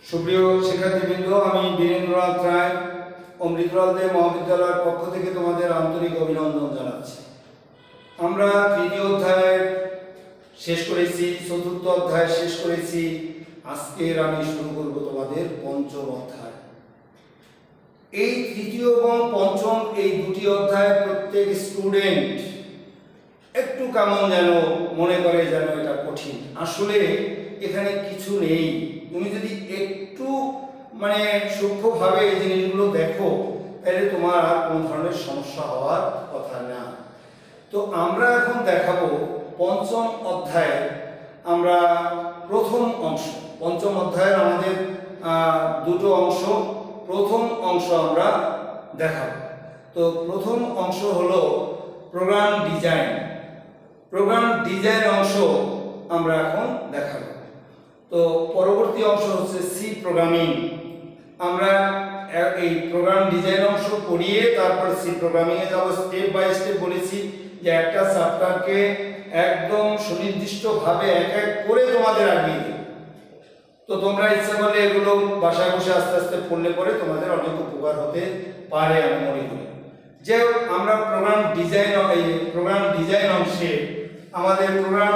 সুপ্রিয় শিক্ষার্থীবৃন্দ, আমি বীরেন্দ্র রায় অমৃতা মহাবিদ্যালয়ের পক্ষ থেকে তোমাদের আন্তরিক অভিনন্দন জানাচ্ছি। আমরা তৃতীয় অধ্যায় শেষ করেছি, চতুর্থ অধ্যায় শেষ করেছি। আজকের আমি শুরু করব তোমাদের পঞ্চম অধ্যায়। এই তৃতীয় এবং পঞ্চম এই দুটি অধ্যায় প্রত্যেক স্টুডেন্ট একটু কেমন যেন মনে করে যেন এটা কঠিন। আসলে এখানে কিছু নেই। তুমি যদি একটু সূক্ষ্মভাবে এই জিনিসগুলো দেখো তাহলে তোমার আর কোনো ধরনের সমস্যা হওয়ার কথা না। তো আমরা এখন দেখাবো পঞ্চম অধ্যায়ে আমরা প্রথম অংশ। পঞ্চম অধ্যায়ের আমাদের দুটো অংশ। প্রথম অংশ আমরা দেখাবো। তো প্রথম অংশ হলো প্রোগ্রাম ডিজাইন। প্রোগ্রাম ডিজাইন অংশ আমরা এখন দেখাবো। তো পরবর্তী অংশ হচ্ছে সি প্রোগ্রামিং। আমরা এই প্রোগ্রাম ডিজাইন অংশ পড়িয়ে তারপর সি প্রোগ্রামিংয়ে যাব। স্টেপ বাই স্টেপ বলেছি যে একটা চ্যাপ্টারকে একদম সুনির্দিষ্টভাবে এক এক করে তোমাদের আগিয়ে দেব। তো তোমরা ইচ্ছা করলে এগুলো বাসায় বসে আস্তে আস্তে পড়লে পরে তোমাদের অনেক উপকার হতে পারে আমি মনে করি। যে আমরা প্রোগ্রাম ডিজাইন অংশে আমাদের প্রোগ্রাম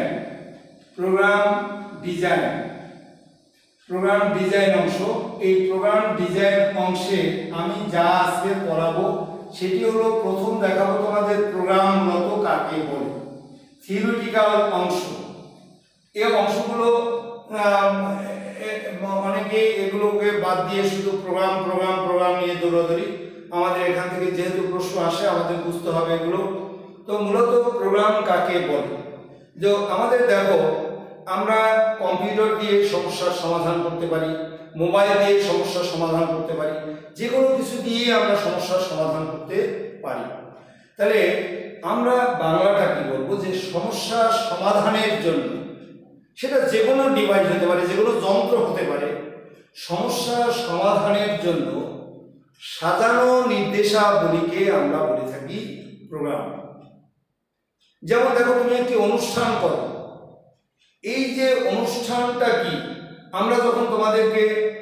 ডিজাইন অংশ, এই প্রোগ্রাম ডিজাইন অংশে আমি যা আজকে পড়াবো সেটি হলো প্রথম দেখাবো তোমাদের প্রোগ্রাম মূলত কাকে বলে, থিওরিটিক্যাল অংশ। এই অংশগুলো অনেকে এগুলোকে বাদ দিয়ে শুধু প্রোগ্রাম নিয়ে দৌড়াদৌড়ি। আমাদের এখান থেকে যেহেতু প্রশ্ন আসে আমাদের বুঝতে হবে এগুলো। তো মূলত প্রোগ্রাম কাকে বলে, যে আমাদের দেখো আমরা কম্পিউটার দিয়ে সমস্যার সমাধান করতে পারি, মোবাইল দিয়ে সমস্যার সমাধান করতে পারি, যে কোনো কিছু দিয়ে আমরা সমস্যার সমাধান করতে পারি। তাহলে আমরা বাংলাটা কি বলবো, যে সমস্যা সমাধানের জন্য, সেটা যে কোনো ডিভাইস হতে পারে, যে কোনো যন্ত্র হতে পারে, সমস্যা সমাধানের জন্য সাজানো নির্দেশাবলীকে আমরা বলে থাকি প্রোগ্রাম। যেমন দেখো তুমি একটি অনুষ্ঠান করো, এই যে অনুষ্ঠানটা কি, আমরা যখন তোমাদেরকে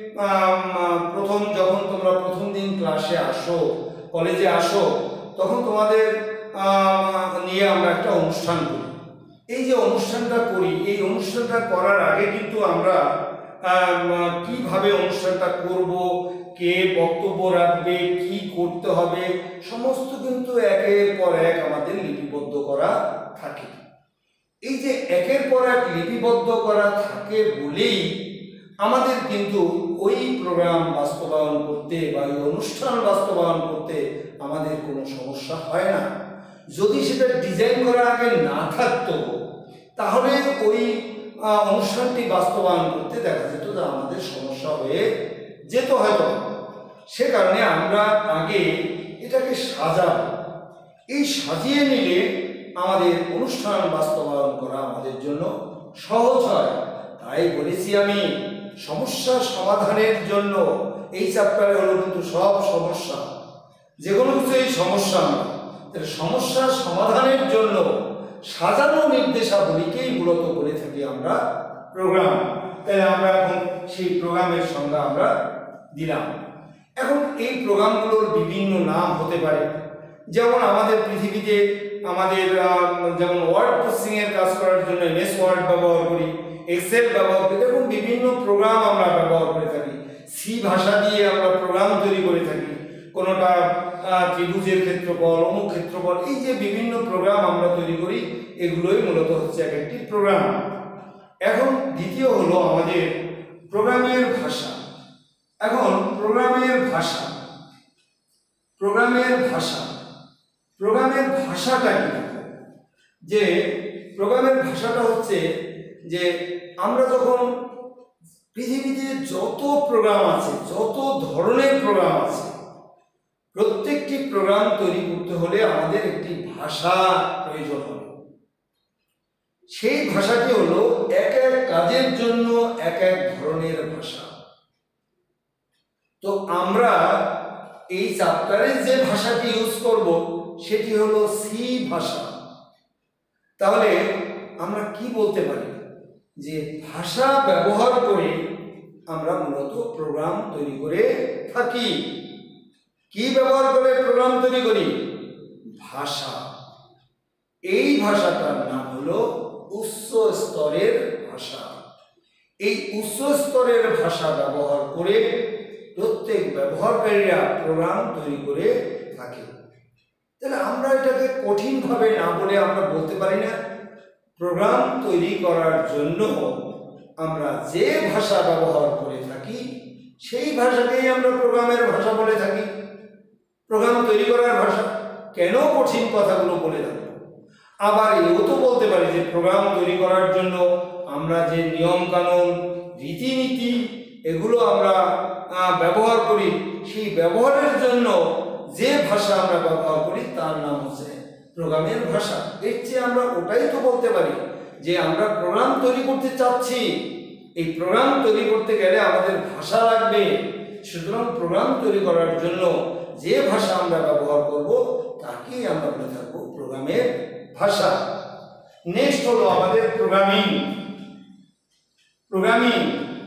যখন তোমরা প্রথম দিন ক্লাসে আসো, কলেজে আসো, তখন তোমাদের নিয়ে আমরা একটা অনুষ্ঠান করি। এই যে অনুষ্ঠানটা করি, এই অনুষ্ঠানটা করার আগে কিন্তু আমরা কিভাবে অনুষ্ঠানটা করব, কে বক্তব্য রাখবে, কি করতে হবে, সমস্ত কিন্তু একের পর এক আমাদের লিপিবদ্ধ করা থাকে। এই যে একের পর এক লিপিবদ্ধ করা থাকে বলেই আমাদের কিন্তু ওই প্রোগ্রাম বাস্তবায়ন করতে বা ওই অনুষ্ঠান বাস্তবায়ন করতে আমাদের কোনো সমস্যা হয় না। যদি সেটা ডিজাইন করার আগে না থাকতো তাহলে ওই অনুষ্ঠানটি বাস্তবায়ন করতে দেখা যেত যে আমাদের সমস্যা হয়ে যেত হয়তো। সে কারণে আমরা আগে এটাকে সাজাবো। এই সাজিয়ে নিলে আমাদের অনুষ্ঠান বাস্তবায়ন করা আমাদের জন্য সহজ হয়। তাই বলেছি আমি সমস্যা সমাধানের জন্য এই চ্যাপ্টারে হলো কিন্তু সব সমস্যা, যে কোনো কিছু এই সমস্যা আমরা, তাহলে সমস্যা সমাধানের জন্য সাজানো নির্দেশাবলীকেই মূলত বলে থাকি আমরা প্রোগ্রাম। তাহলে আমরা এখন সেই প্রোগ্রামের সংজ্ঞা আমরা দিলাম। এখন এই প্রোগ্রামগুলোর বিভিন্ন নাম হতে পারে। যেমন আমাদের পৃথিবীতে আমাদের যেমন ওয়ার্ড প্রসেসিং এর কাজ করার জন্য এমএস ওয়ার্ড ব্যবহার করি, এক্সেল ব্যবহার করি, এরকম বিভিন্ন প্রোগ্রাম আমরা ব্যবহার করে থাকি। সি ভাষা দিয়ে আমরা প্রোগ্রাম তৈরি করে থাকি, কোনোটা ত্রিভুজের ক্ষেত্রফল, অমুক ক্ষেত্রফল, এই যে বিভিন্ন প্রোগ্রাম আমরা তৈরি করি, এগুলোই মূলত হচ্ছে এক একটি প্রোগ্রাম। এখন দ্বিতীয় হলো আমাদের প্রোগ্রামের ভাষা। এখন প্রোগ্রামের ভাষাটা কি? যে প্রোগ্রামের ভাষাটা হচ্ছে যে আমরা যখন পৃথিবীতে যত প্রোগ্রাম আছে, যত ধরনের প্রোগ্রাম আছে, প্রত্যেকটি প্রোগ্রাম তৈরি করতে হলে আমাদের একটি ভাষা প্রয়োজন হবে। সেই ভাষাটি হলো এক এক কাজের জন্য এক এক ধরনের ভাষা। তো আমরা এই চ্যাপ্টারে যে ভাষাটি ইউজ করব সেটি হলো সি ভাষা। তাহলে আমরা কি বলতে পারি, যে ভাষা ব্যবহার করে আমরা মূলত প্রোগ্রাম তৈরি করে থাকি। কি ব্যবহার করে প্রোগ্রাম তৈরি করি? ভাষা। এই ভাষাটার নাম হলো উচ্চ স্তরের ভাষা। এই উচ্চ স্তরের ভাষা ব্যবহার করে প্রত্যেক ব্যবহারকারীরা প্রোগ্রাম তৈরি করে থাকে। তাহলে আমরা এটাকে কঠিনভাবে না বলে আমরা বলতে পারি না প্রোগ্রাম তৈরি করার জন্য আমরা যে ভাষা ব্যবহার করে থাকি সেই ভাষাকেই আমরা প্রোগ্রামের ভাষা বলে থাকি। প্রোগ্রাম তৈরি করার ভাষা কেন কঠিন কথাগুলো বলে থাকি? আবার এও তো বলতে পারি যে প্রোগ্রাম তৈরি করার জন্য আমরা যে নিয়ম কানুন রীতিনীতি এগুলো আমরা ব্যবহার করি, সেই ব্যবহারের জন্য যে ভাষা আমরা ব্যবহার করি তার নাম হচ্ছে প্রোগ্রামের ভাষা। এর চেয়ে আমরা ওটাই তো বলতে পারি যে আমরা প্রোগ্রাম তৈরি করতে চাচ্ছি, এই প্রোগ্রাম তৈরি করতে গেলে আমাদের ভাষা লাগবে। সুতরাং প্রোগ্রাম তৈরি করার জন্য যে ভাষা আমরা ব্যবহার করব তাকেই আমরা বলে থাকবো প্রোগ্রামের ভাষা। নেক্সট হলো আমাদের প্রোগ্রামিং। প্রোগ্রামিং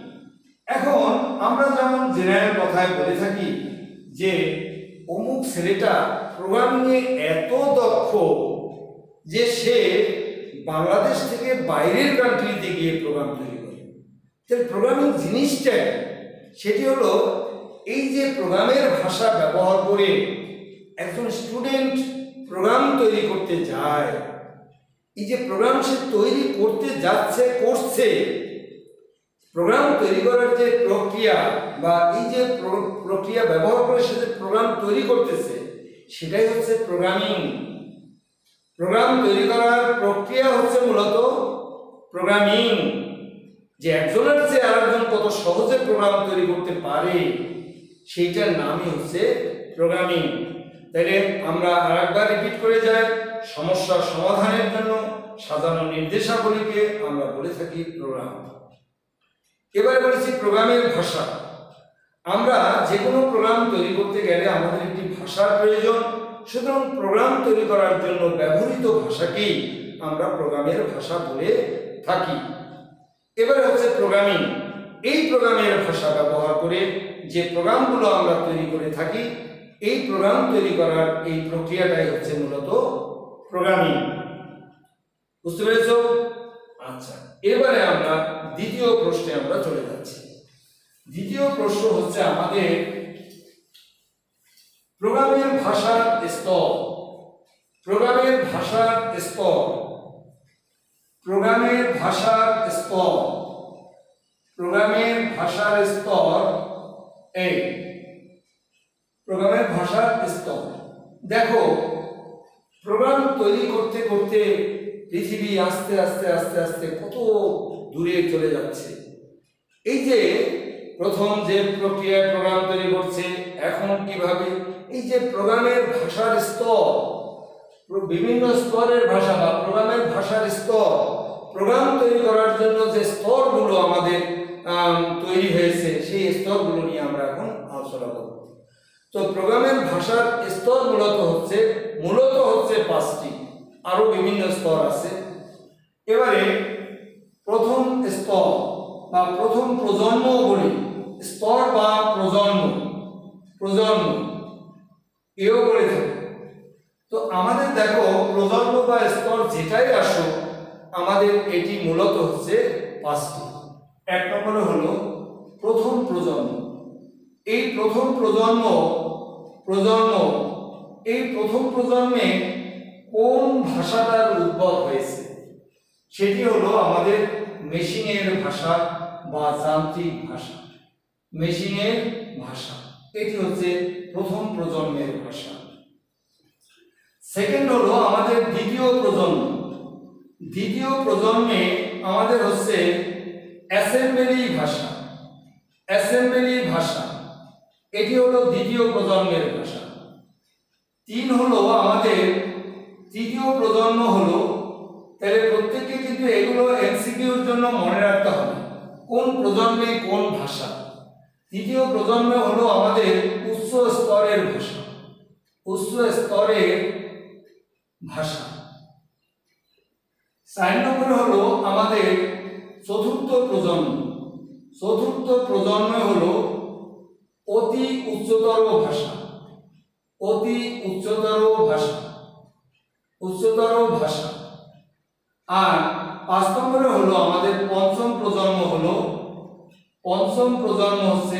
এখন আমরা যেমন জেনারেল কথায় বলে থাকি যে অমুক ছেলেটা প্রোগ্রামিংয়ে এত দক্ষ যে সে বাংলাদেশ থেকে বাইরের কান্ট্রিতে গিয়ে প্রোগ্রাম তৈরি করে। তাহলে প্রোগ্রামিং জিনিসটা সেটি হলো এই যে প্রোগ্রামের ভাষা ব্যবহার করে একজন স্টুডেন্ট প্রোগ্রাম তৈরি করতে যায়, এই যে প্রোগ্রাম সে তৈরি করতে যাচ্ছে করছে, প্রোগ্রাম তৈরি করার যে প্রক্রিয়া বা এই যে প্রক্রিয়া ব্যবহার করে সে যে প্রোগ্রাম তৈরি করতেছে সেটাই হচ্ছে প্রোগ্রামিং। প্রোগ্রাম তৈরি করার প্রক্রিয়া হচ্ছে মূলত প্রোগ্রামিং। যে একজনের চেয়ে আরেকজন কত সহজে প্রোগ্রাম তৈরি করতে পারে সেইটার নামই হচ্ছে প্রোগ্রামিং। তাইলে আমরা আরেকবার রিপিট করে যাই, সমস্যার সমাধানের জন্য সাজানো নির্দেশাবলীকে আমরা বলে থাকি প্রোগ্রাম। এবারে বলেছি প্রোগ্রামের ভাষা। আমরা যে কোনো প্রোগ্রাম তৈরি করতে গেলে আমাদের একটি ভাষার প্রয়োজন। সুতরাং প্রোগ্রাম তৈরি করার জন্য ব্যবহৃত ভাষাকেই আমরা প্রোগ্রামের ভাষা বলে থাকি। এবারে হচ্ছে প্রোগ্রামিং। এই প্রোগ্রামের ভাষা ব্যবহার করে যে প্রোগ্রামগুলো আমরা তৈরি করে থাকি এই প্রোগ্রাম তৈরি করার এই প্রক্রিয়াটাই হচ্ছে মূলত প্রোগ্রামিং। বুঝতে পেরেছ? আচ্ছা, এবারে আমরা দ্বিতীয় প্রশ্নে আমরা চলে যাচ্ছি। দ্বিতীয় প্রশ্ন হচ্ছে আমাদের প্রোগ্রামের ভাষার স্তর। প্রোগ্রামের ভাষার স্তর, প্রোগ্রামের ভাষার স্তর, প্রোগ্রামের ভাষার স্তর। এই প্রোগ্রামের ভাষার স্তর দেখো, প্রোগ্রাম তৈরি করতে করতে পৃথিবী আস্তে আস্তে আস্তে আস্তে কত দূরে চলে যাচ্ছে। এই যে প্রথম যে প্রক্রিয়ায় প্রোগ্রাম তৈরি করছে এখন কিভাবে এই যে প্রোগ্রামের ভাষার স্তর, বিভিন্ন স্তরের ভাষা বা প্রোগ্রামের ভাষার স্তর, প্রোগ্রাম তৈরি করার জন্য যে স্তরগুলো আমাদের তৈরি হয়েছে সেই স্তরগুলো নিয়ে আমরা এখন আলোচনা করব। তো প্রোগ্রামের ভাষার স্তর মূলত হচ্ছে 5টি, আরো বিভিন্ন স্তর আছে। এবারে প্রথম স্তর বা প্রথম প্রজন্ম বলি, স্তর বা প্রজন্ম এও বলে থাকে। তো আমাদের দেখো প্রজন্ম বা স্তর যেটাই আসো আমাদের এটি মূলত হচ্ছে 5টি। এক নম্বরে হলো প্রথম প্রজন্ম। এই প্রথম এই প্রথম প্রজন্মে কোন ভাষাটার উদ্ভব হয়েছে সেটি হলো আমাদের মেশিনের ভাষা বা যান্ত্রিক ভাষা। মেশিনের ভাষা এটি হচ্ছে প্রথম প্রজন্মের ভাষা। সেকেন্ড হলো আমাদের দ্বিতীয় প্রজন্ম। দ্বিতীয় প্রজন্মে আমাদের হচ্ছে অ্যাসেম্বলি ভাষা। অ্যাসেম্বলি ভাষা এটি হলো দ্বিতীয় প্রজন্মের ভাষা। 3 হলো আমাদের তৃতীয় প্রজন্ম হলো, তাহলে প্রত্যেককে কিন্তু এগুলো এমসিকিউর জন্য মনে রাখতে হবে কোন প্রজন্মে কোন ভাষা। তৃতীয় প্রজন্মে হলো আমাদের উচ্চ স্তরের ভাষা, উচ্চ স্তরের ভাষা। 4 নম্বরে হলো আমাদের চতুর্থ প্রজন্ম। চতুর্থ প্রজন্ম হলো অতি উচ্চতর ভাষা, অতি উচ্চতর ভাষা, উচ্চতর ভাষা। আর 5 নম্বরে হলো আমাদের পঞ্চম প্রজন্ম হলো, পঞ্চম প্রজন্ম হচ্ছে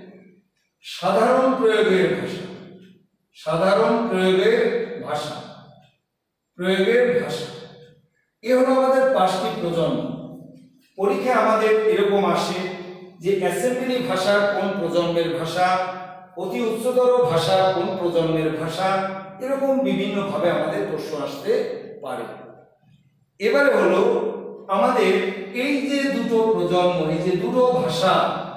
সাধারণ প্রয়োগের ভাষা, সাধারণ প্রয়োগের ভাষা, প্রয়োগের ভাষা। এ হলো আমাদের 5টি প্রজন্ম। পরীক্ষা আমাদের এরকম আসে যে অ্যাসেম্বলি ভাষা কোন প্রজন্মের ভাষা, অতি উচ্চতর ভাষা কোন প্রজন্মের ভাষা, এরকম বিভিন্ন ভাবে আমাদের প্রশ্ন আসতে পারে। এবারে হলো আমাদের এই যে দুটো প্রজন্ম, এই যে দুটো ভাষা,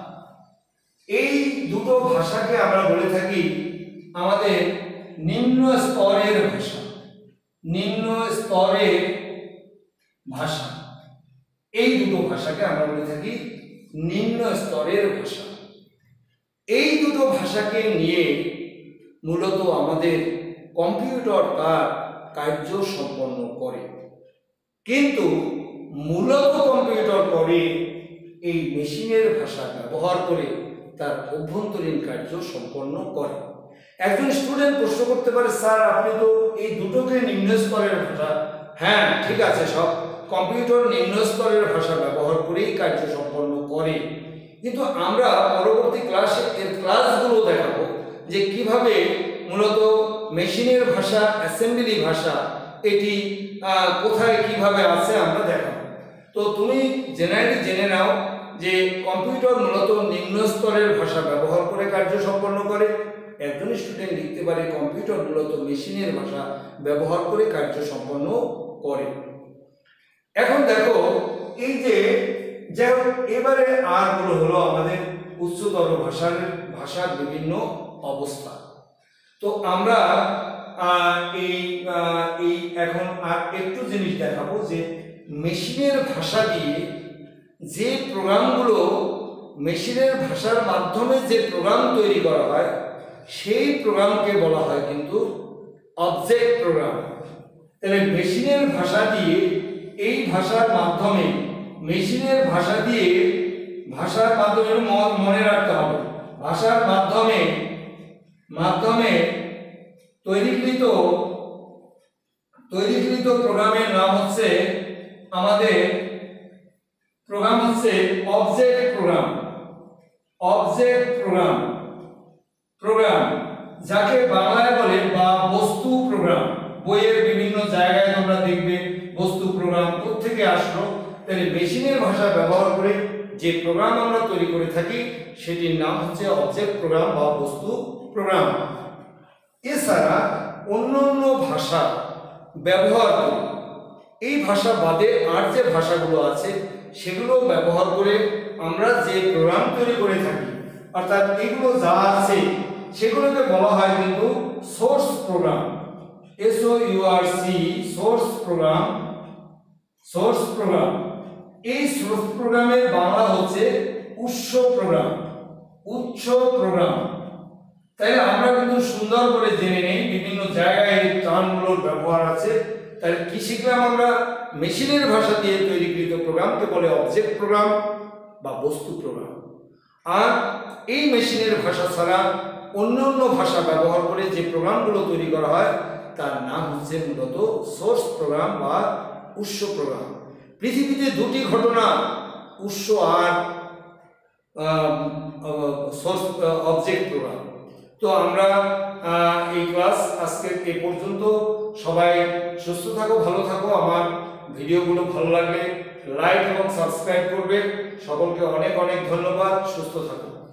এই দুটো ভাষাকে আমরা বলে থাকি আমাদের নিম্ন স্তরের ভাষা, নিম্ন স্তরের ভাষা। এই দুটো ভাষাকে আমরা বলে থাকি নিম্ন স্তরের ভাষা। এই দুটো ভাষাকে নিয়ে মূলত আমাদের কম্পিউটার তার কার্য সম্পন্ন করে, কিন্তু মূলত কম্পিউটার করে এই মেশিনের ভাষা ব্যবহার করে তার অভ্যন্তরীণ কার্য সম্পন্ন করে। একজন স্টুডেন্ট প্রশ্ন করতে পারে, স্যার আপনি তো এই দুটোকে নিম্ন স্তরের ভাষা, হ্যাঁ ঠিক আছে, সব কম্পিউটার নিম্ন স্তরের ভাষা ব্যবহার করেই কার্য সম্পন্ন করে, কিন্তু আমরা পরবর্তী ক্লাসে এর ক্লাসগুলো দেখাবো যে কিভাবে মূলত মেশিনের ভাষা, অ্যাসেম্বলি ভাষা এটি কোথায় কিভাবে আছে আমরা দেখাবো। তো তুমি জেনারেলি জেনে নাও যে কম্পিউটার মূলত নিম্ন স্তরের ভাষা ব্যবহার করে কার্য সম্পন্ন করে। একজন স্টুডেন্ট লিখতে পারে কম্পিউটার মূলত মেশিনের ভাষা ব্যবহার করে কার্য সম্পন্ন করে। এখন দেখো এই যে এবারে আর হলো আমাদের উচ্চতর ভাষার বিভিন্ন অবস্থা। তো আমরা এই এখন আর একটু জিনিস দেখাবো যে মেশিনের ভাষা দিয়ে যে প্রোগ্রামগুলো, মেশিনের ভাষার মাধ্যমে যে প্রোগ্রাম তৈরি করা হয় সেই প্রোগ্রামকে বলা হয় কিন্তু অবজেক্ট প্রোগ্রাম। তাহলে মেশিনের ভাষা দিয়ে, এই ভাষার মাধ্যমে, মেশিনের ভাষা দিয়ে, ভাষার মাধ্যমে মনে রাখতে হবে, ভাষার মাধ্যমে তৈরিকৃত প্রোগ্রামের নাম হচ্ছে, আমাদের প্রোগ্রাম হচ্ছে object program. Object program, program যাকে বাংলায় বলে বা বস্তু প্রোগ্রাম। বইয়ের বিভিন্ন জায়গায় তোমরা দেখবে বস্তু প্রোগ্রাম কোত্থেকে আসলো। তাহলে মেশিনের ভাষা ব্যবহার করে যে প্রোগ্রাম আমরা তৈরি করে থাকি সেটির নাম হচ্ছে অবজেক্ট প্রোগ্রাম বা বস্তু প্রোগ্রাম। এছাড়া অন্যান্য ভাষা ব্যবহার করে, এই ভাষা বাদে আর যে ভাষাগুলো আছে সেগুলো ব্যবহার করে আমরা যে প্রোগ্রাম তৈরি করে থাকি, অর্থাৎ এগুলো যা আছে সেগুলোকে বলা হয় কিন্তু source program. SOURC, source program, source program. এই সোর্স প্রোগ্রামের বাংলা হচ্ছে উৎস প্রোগ্রাম, উৎস প্রোগ্রাম। তাই আমরা কিন্তু সুন্দর করে জেনে নেই বিভিন্ন জায়গায় এই টার্মগুলোর ব্যবহার আছে। তাহলে কি শিখলাম আমরা? মেশিনের ভাষা দিয়ে তৈরিকৃত প্রোগ্রামকে বলে অবজেক্ট প্রোগ্রাম বা বস্তু প্রোগ্রাম। আর এই মেশিনের ভাষা ছাড়া অন্যান্য ভাষা ব্যবহার করে যে প্রোগ্রামগুলো তৈরি করা হয় তার নাম হচ্ছে মূলত সোর্স প্রোগ্রাম বা উৎস প্রোগ্রাম। পৃথিবীতে দুটি ঘটনা, উৎস আর সোর্স অবজেক্ট প্রোগ্রাম। তো আমরা এই ক্লাস আজকে এই পর্যন্ত। সবাই সুস্থ থাকো, ভালো থাকো। আমার ভিডিওগুলো ভালো লাগলে লাইক এবং সাবস্ক্রাইব করবে। সকলকে অনেক অনেক ধন্যবাদ। সুস্থ থাকো।